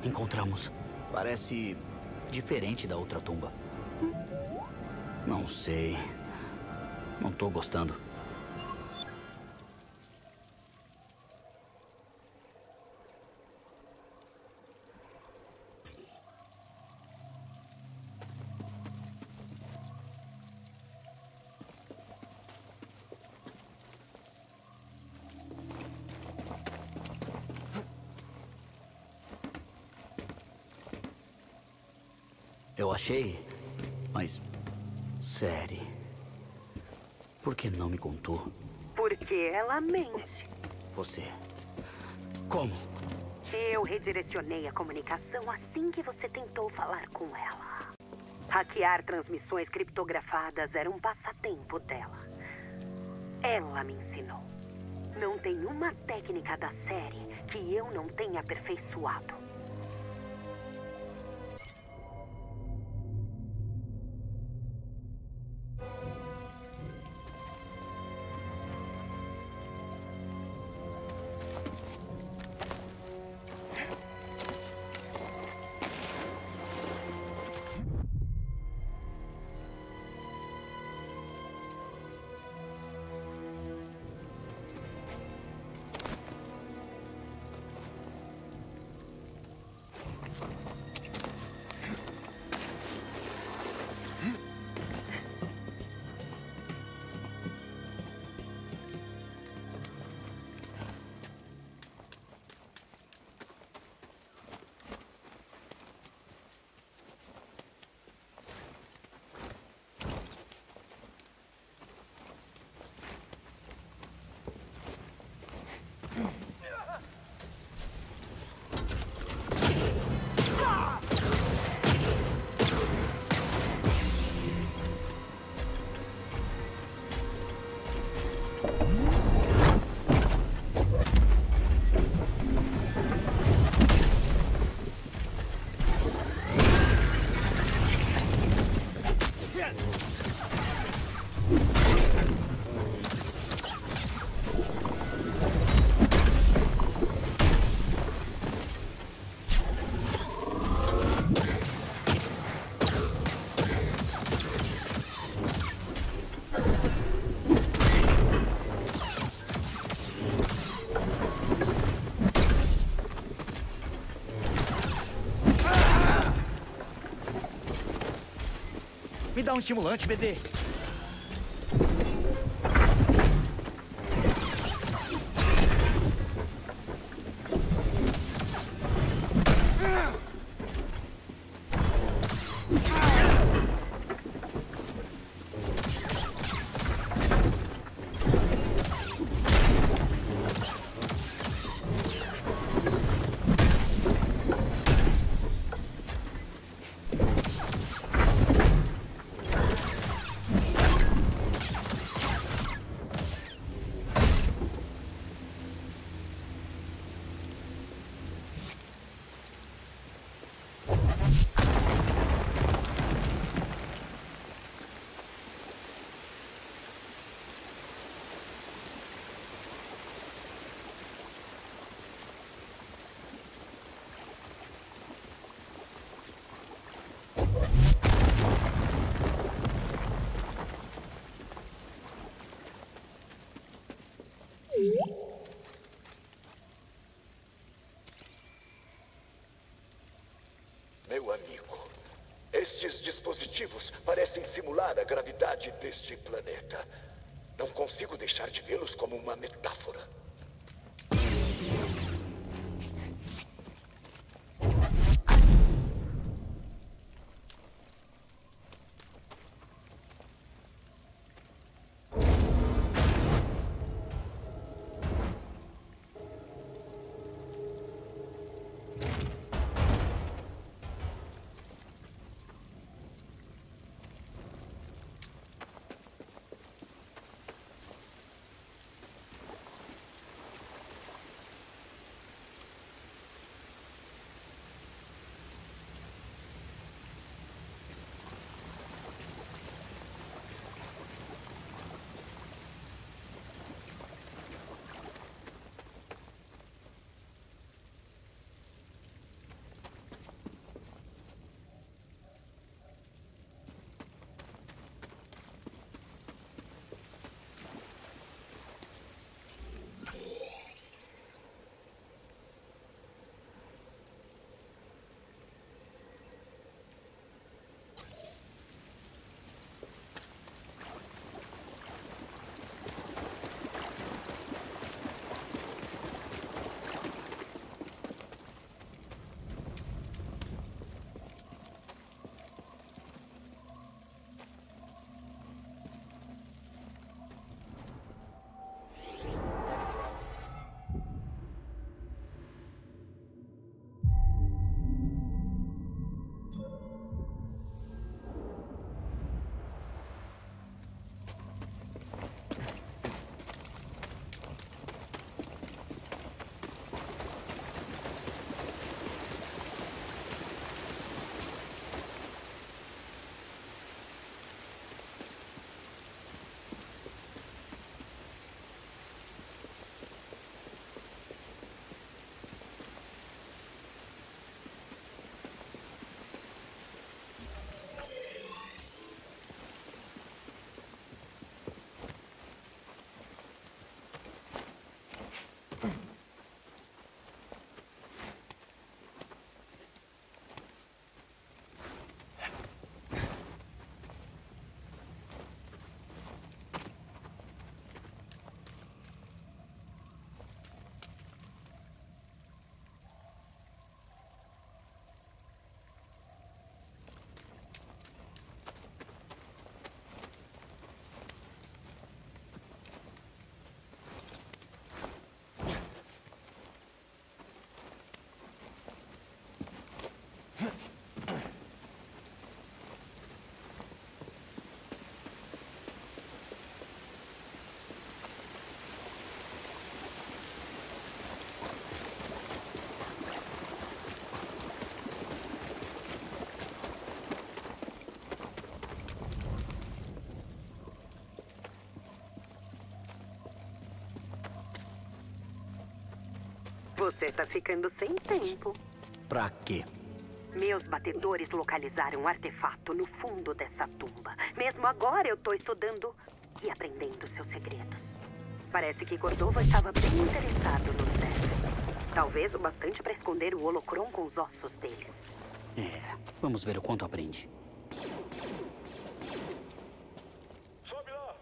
encontramos parece diferente da outra tumba. Não sei. Não tô gostando. Eu achei, mas... Sério. Por que não me contou? Porque ela mente. Você... Como? Eu redirecionei a comunicação assim que você tentou falar com ela. Hackear transmissões criptografadas era um passatempo dela. Ela me ensinou. Não tem uma técnica da série que eu não tenha aperfeiçoado. Me dá um estimulante, bebê. Meu amigo, estes dispositivos parecem simular a gravidade deste planeta. Não consigo deixar de vê-los como uma metáfora. Você tá ficando sem tempo. Pra quê? Meus batedores localizaram um artefato no fundo dessa tumba. Mesmo agora eu tô estudando e aprendendo seus segredos. Parece que Cordova estava bem interessado no Zé. Talvez o bastante para esconder o holocron com os ossos deles. Vamos ver o quanto aprende. Sobe lá!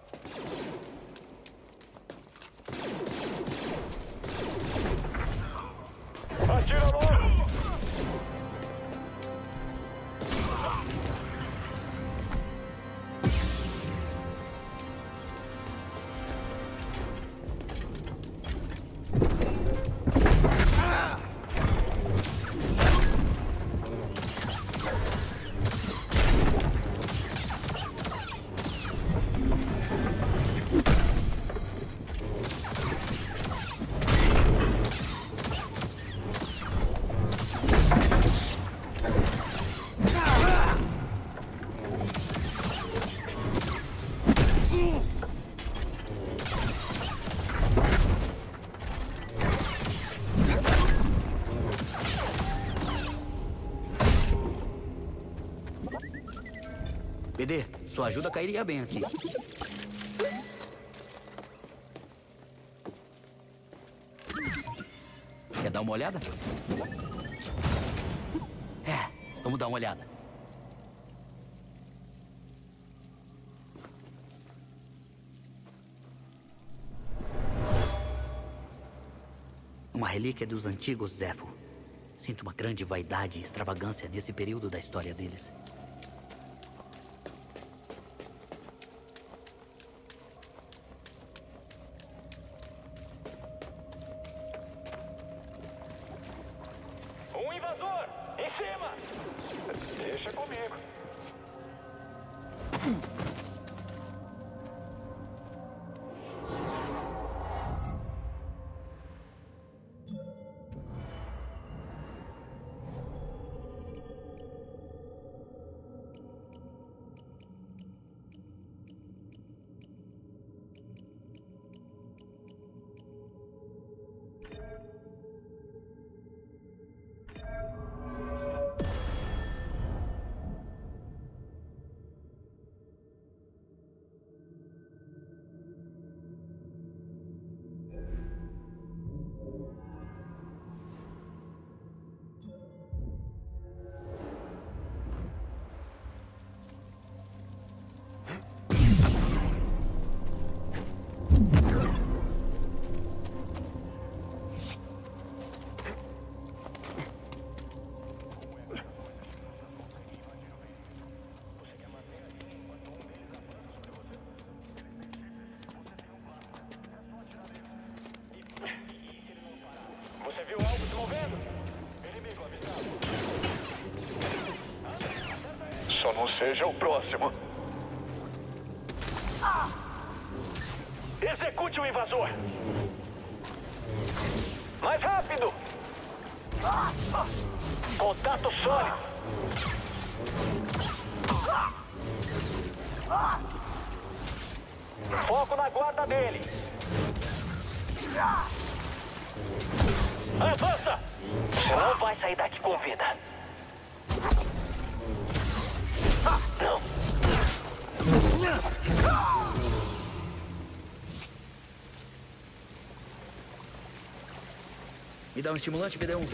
Atira logo! BD, sua ajuda cairia bem aqui. Quer dar uma olhada? Vamos dar uma olhada. Uma relíquia dos antigos Zeffo. Sinto uma grande vaidade e extravagância nesse período da história deles. Um invasor! Em cima! Deixa comigo. Você viu algo se movendo? Inimigo avisado. Só não seja o próximo. Execute o invasor! Mais rápido! Contato sólido! Foco na guarda dele! Avança! Você não vai sair daqui com vida. Não. Me dá um estimulante, BD1.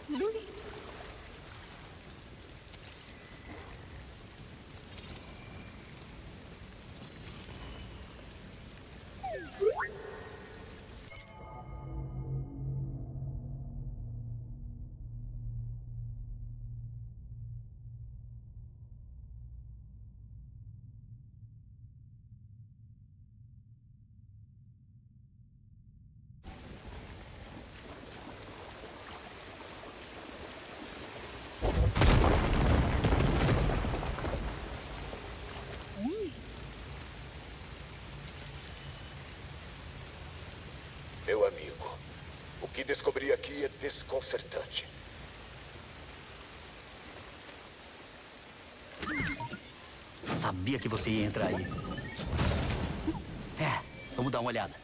Meu amigo, o que descobri aqui é desconcertante. Sabia que você ia entrar aí. Vamos dar uma olhada.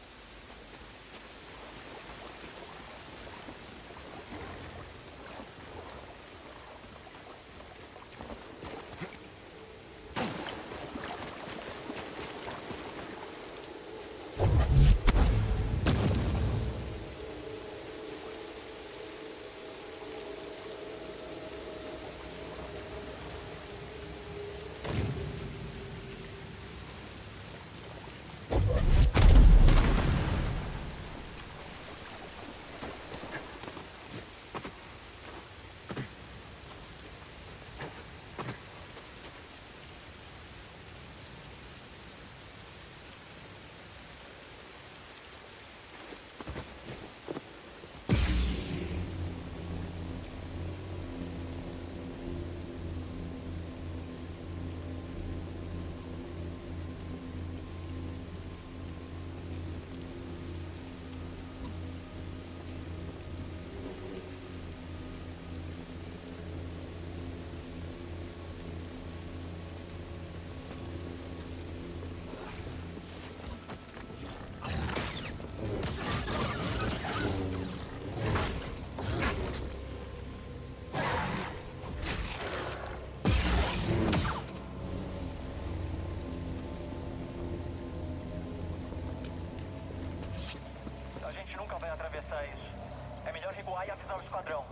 A gente nunca vai atravessar isso. É melhor recuar e avisar o esquadrão.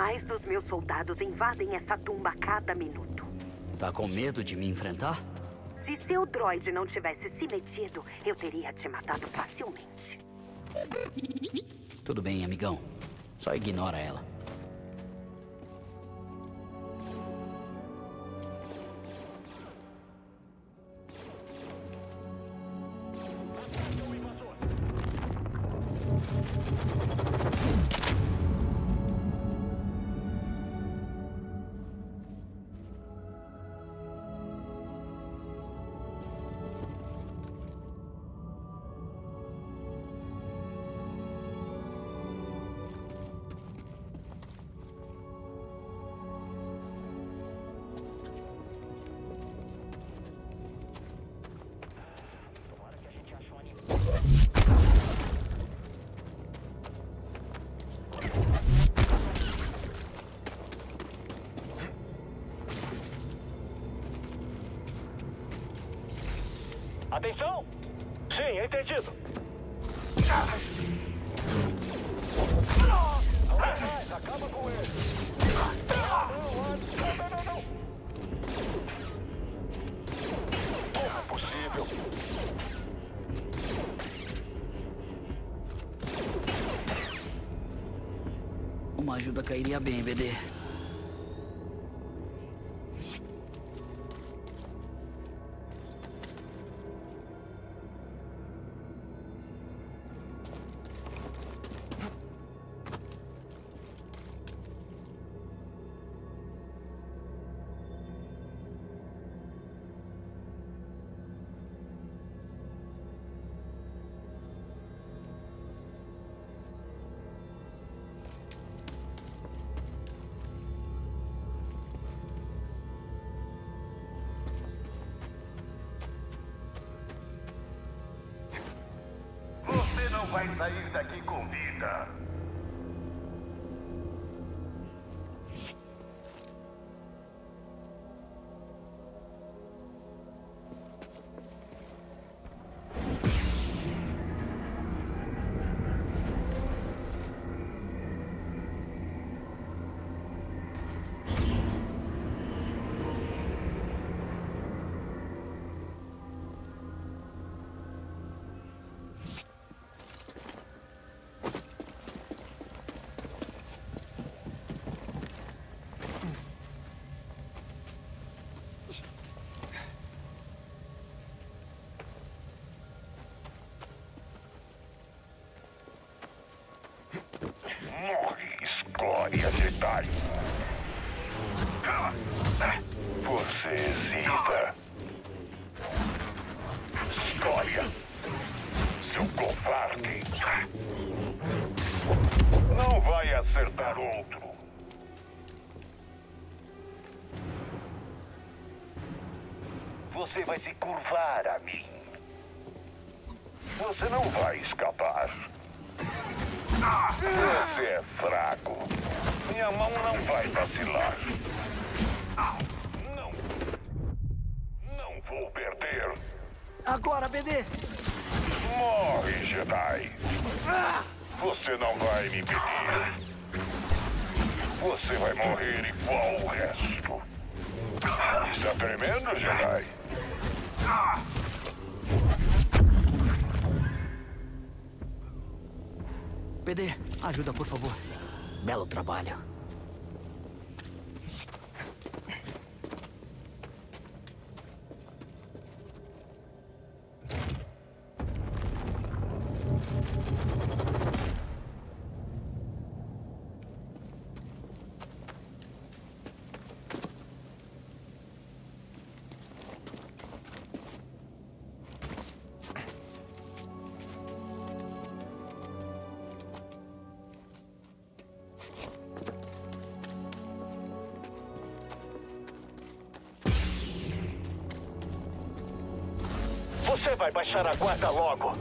Mais dos meus soldados invadem essa tumba a cada minuto. Tá com medo de me enfrentar? Se seu droide não tivesse se metido, eu teria te matado facilmente. Tudo bem, amigão. Só ignora ela. Atenção! Sim, entendido. Rapaz, acaba com ele. Não. Como é possível? Uma ajuda cairia bem, BD. Não vai sair daqui com vida. Morre, escória Jedi. Você hesita. Escória. Seu covarde. Não vai acertar outro. Você vai se curvar a mim. Você não vai escapar. Você é fraco. Minha mão não vai vacilar. Não vou perder. Agora, BD! Morre, Jedi. Você não vai me impedir. Você vai morrer igual o resto. Está tremendo, Jedi? BD, ajuda, por favor. Belo trabalho. Você vai baixar a guarda logo.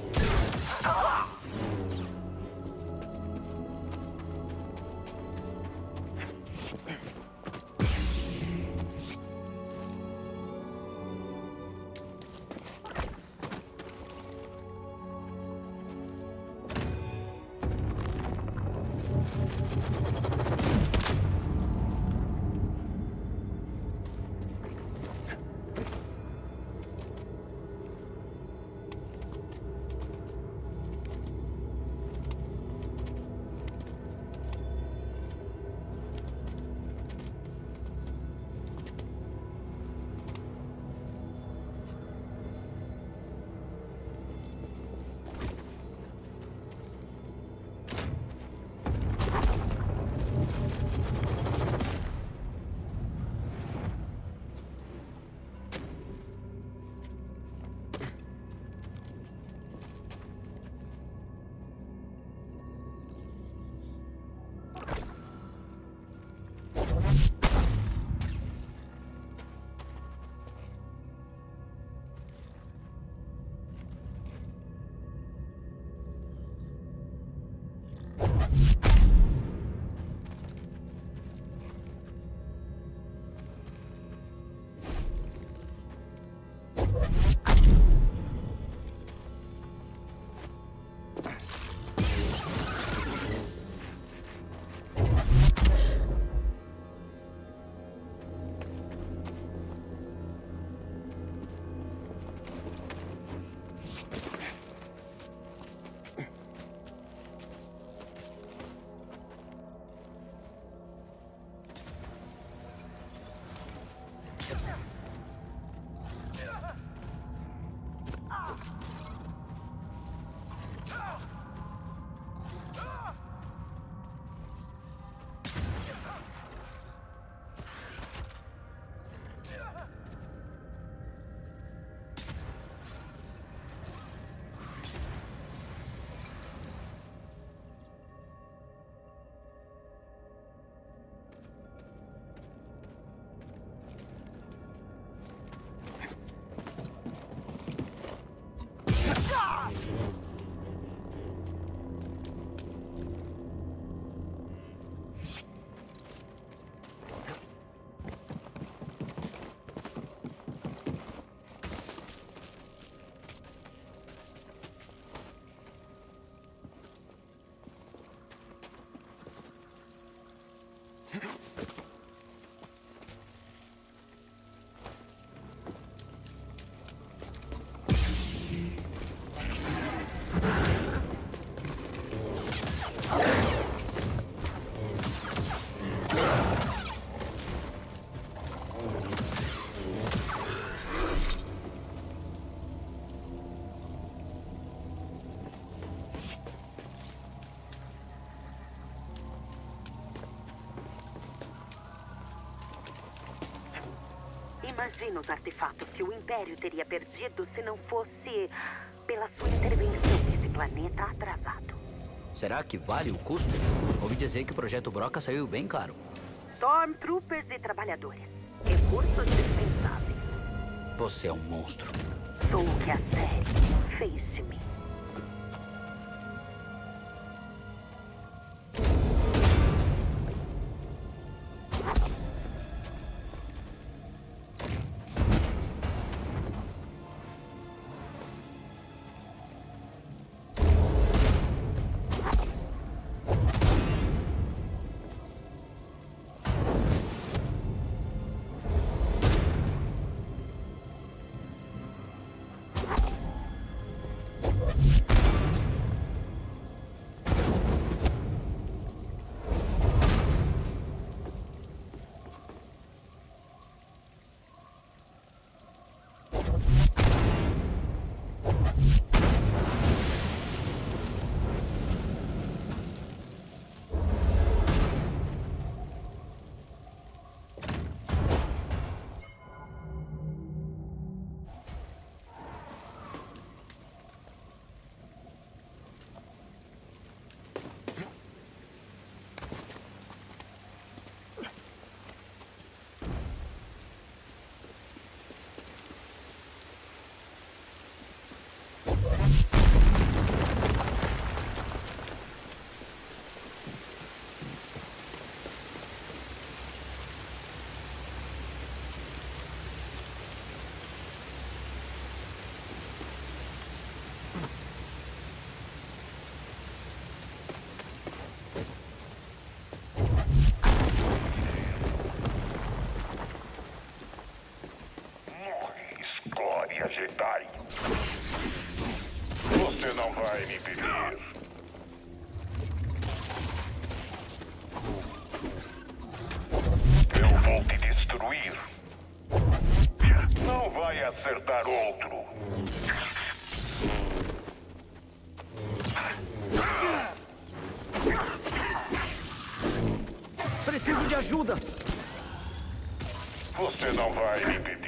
Imagina os artefatos que o Império teria perdido se não fosse pela sua intervenção nesse planeta atrasado. Será que vale o custo? Ouvi dizer que o projeto Broca saiu bem caro. Stormtroopers e trabalhadores. Recursos dispensáveis. Você é um monstro. Sou o que a série fez de mim. Jedi. Você não vai me impedir. Eu vou te destruir. Não vai acertar outro. Preciso de ajuda. Você não vai me impedir.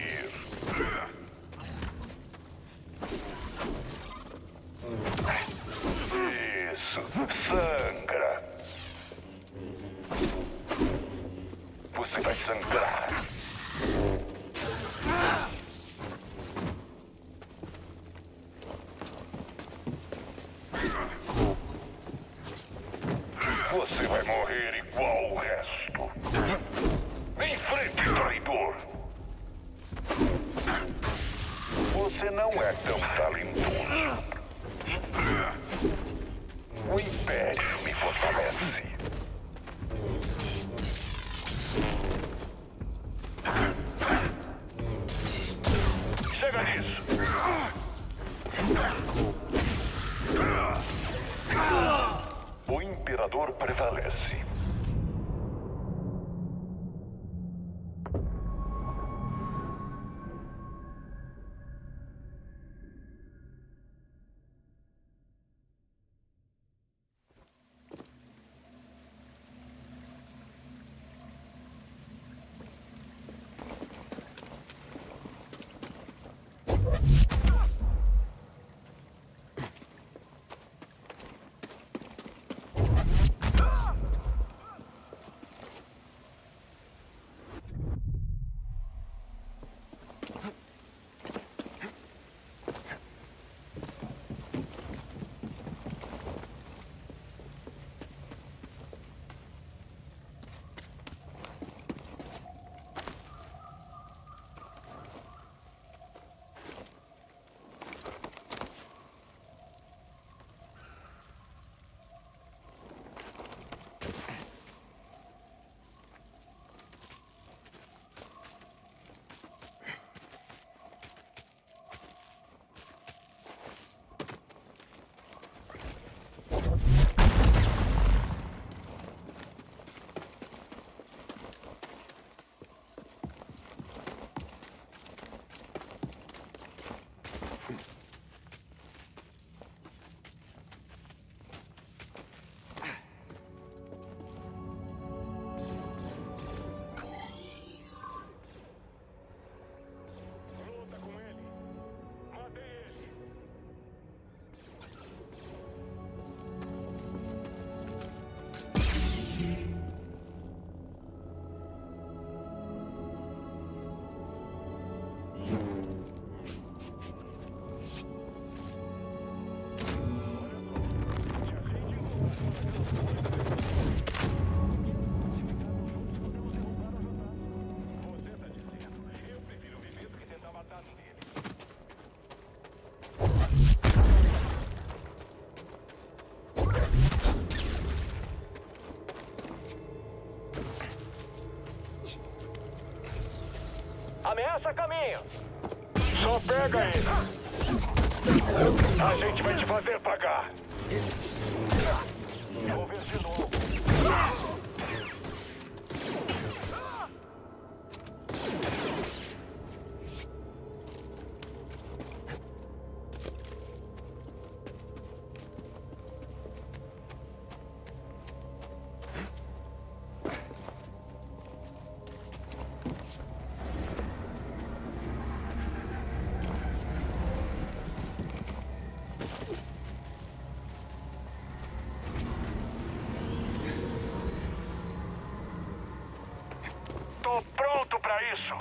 Isso, sangra. Você vai sangrar. Você vai morrer igual o resto. Em frente, traidor. Você não é tão talentoso. O Império me fortalece. Chega nisso. O Imperador prevalece. Ameaça a caminho. Só pega ele. A gente vai te fazer pagar. Vou ver de novo. Tô pronto pra isso.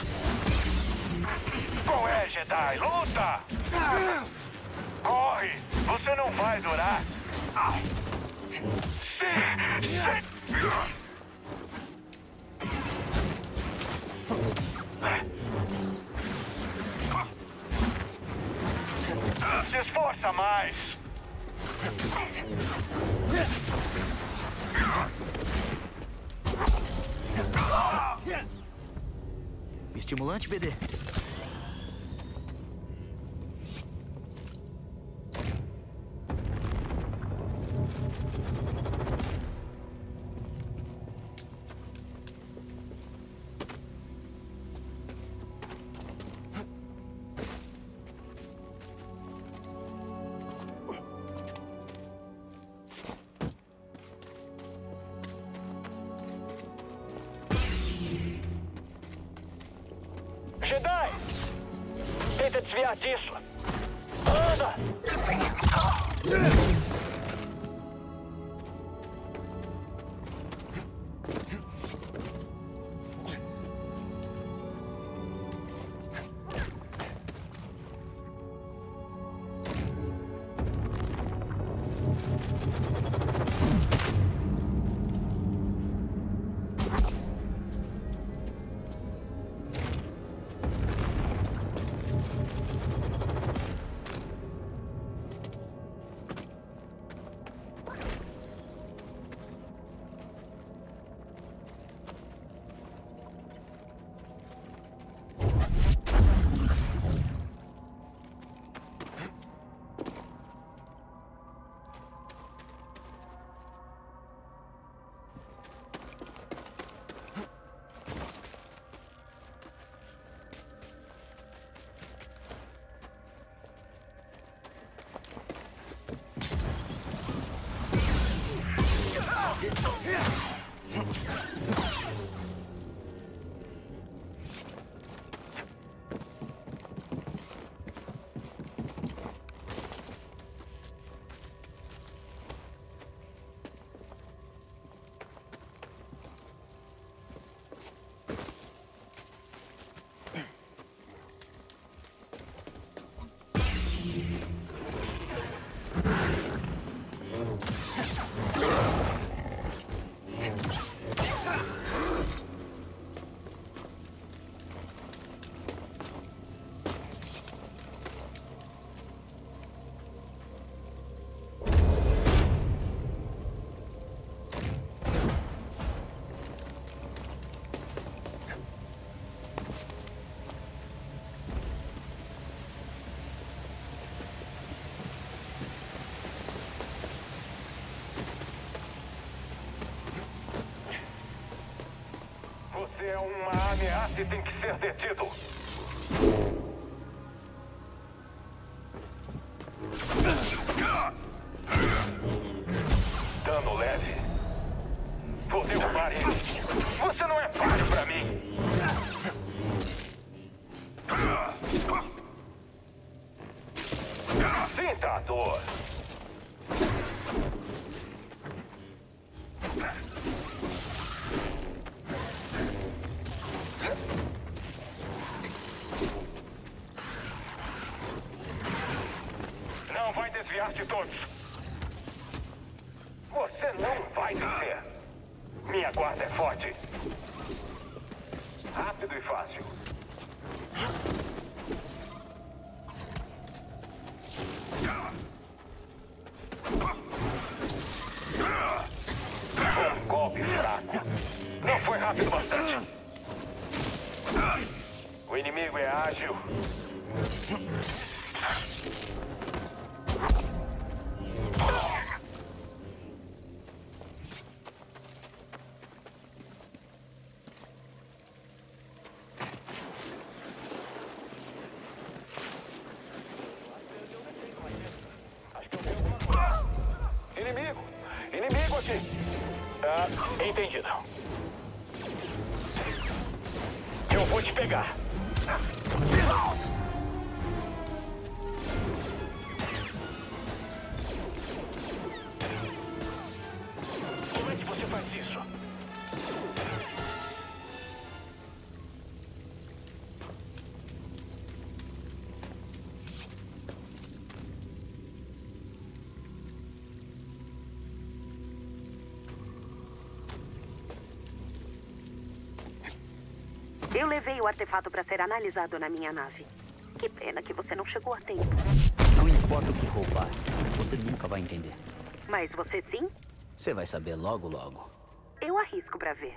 Qual é, Jedi? Luta! Corre! Você não vai durar. Se esforça mais. Estimulante, BD. Jedi! Tenta desviar disso. Anda! Você é uma ameaça e tem que ser detido. Dano leve. Vou derrubar ele. Você não é páreo pra mim. Sinta a dor. Não vai desviar de todos. Você não vai descer. Minha guarda é forte. Rápido e fácil. Um golpe fraco. Não foi rápido bastante. O inimigo é ágil. Inimigo! Inimigo aqui! Ah, entendido. Eu vou te pegar. Como é que você faz isso? Eu levei o artefato para ser analisado na minha nave. Que pena que você não chegou a tempo. Não importa o que roubar, você nunca vai entender. Mas você sim? Você vai saber logo, logo. Eu arrisco para ver.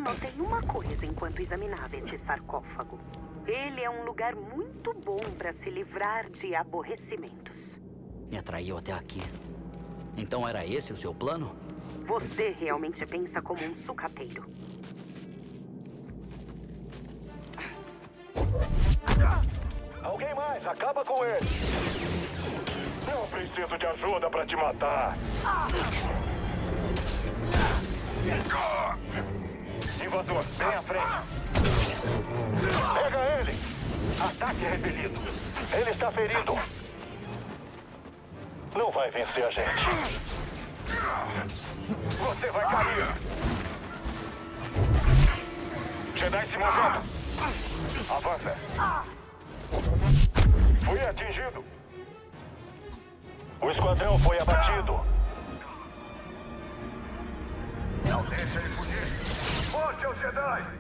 Notei uma coisa enquanto examinava esse sarcófago. Ele é um lugar muito bom para se livrar de aborrecimentos. Me atraiu até aqui. Então era esse o seu plano? Você realmente pensa como um sucateiro. Alguém mais, acaba com ele. Não preciso de ajuda pra te matar. Invasor, vem à frente. Pega ele! Ataque repelido. Ele está ferido. Não vai vencer a gente. Você vai cair. Jedi se movendo. Avança. Fui atingido. O esquadrão foi abatido. Não deixa ele fugir. Forte ao Jedi!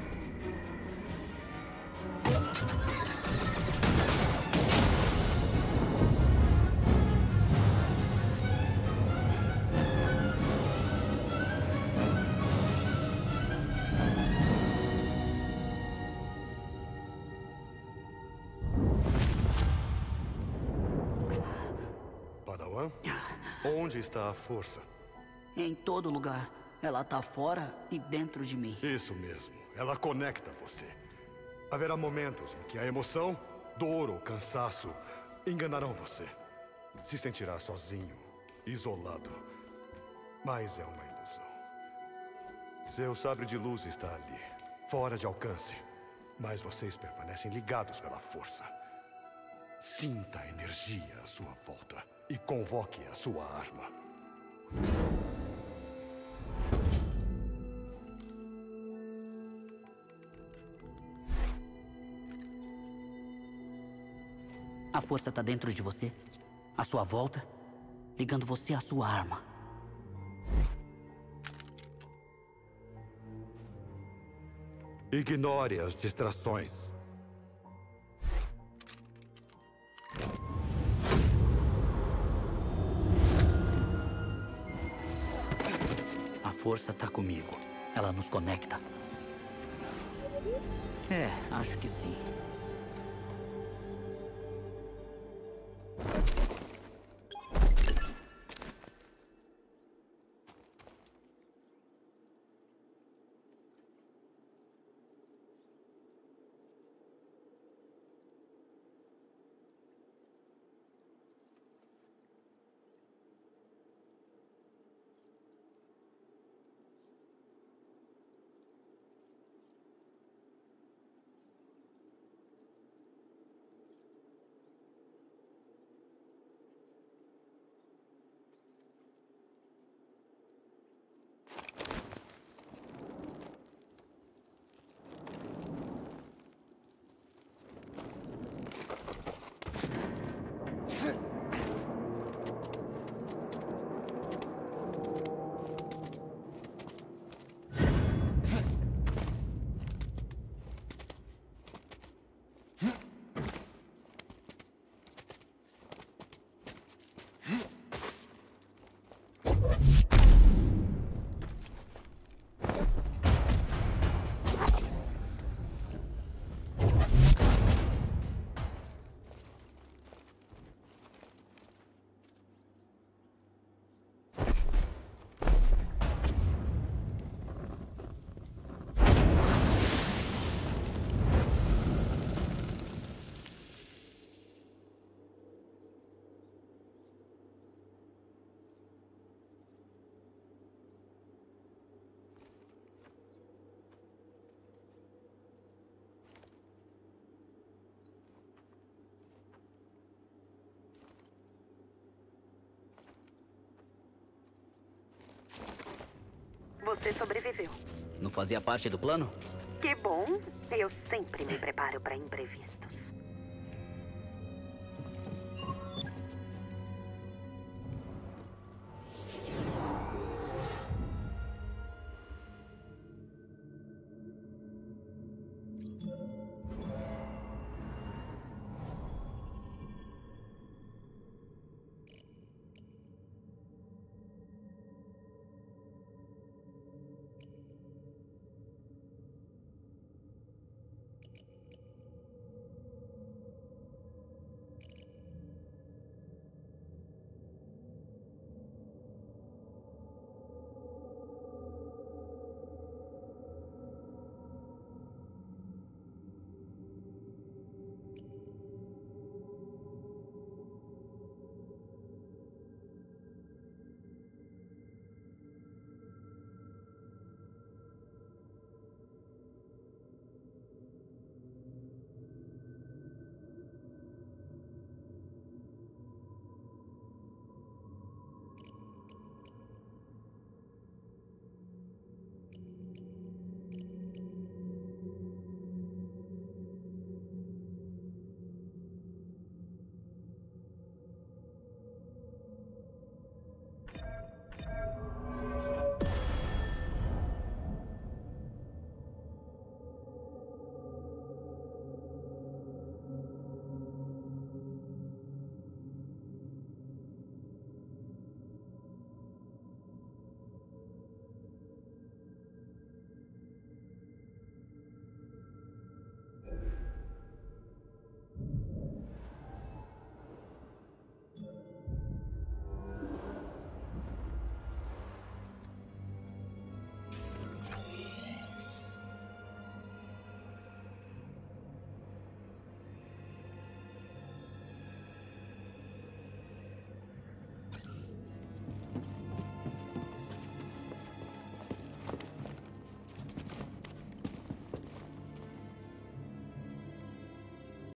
Padawan, onde está a força? Em todo lugar. Ela tá fora e dentro de mim. Isso mesmo. Ela conecta você. Haverá momentos em que a emoção, dor ou cansaço enganarão você. Se sentirá sozinho, isolado. Mas é uma ilusão. Seu sabre de luz está ali, fora de alcance. Mas vocês permanecem ligados pela força. Sinta a energia à sua volta e convoque a sua arma. A força tá dentro de você, à sua volta, ligando você à sua arma. Ignore as distrações. A força tá comigo. Ela nos conecta. É, acho que sim. Você sobreviveu. Não fazia parte do plano? Que bom. Eu sempre me preparo para imprevistos.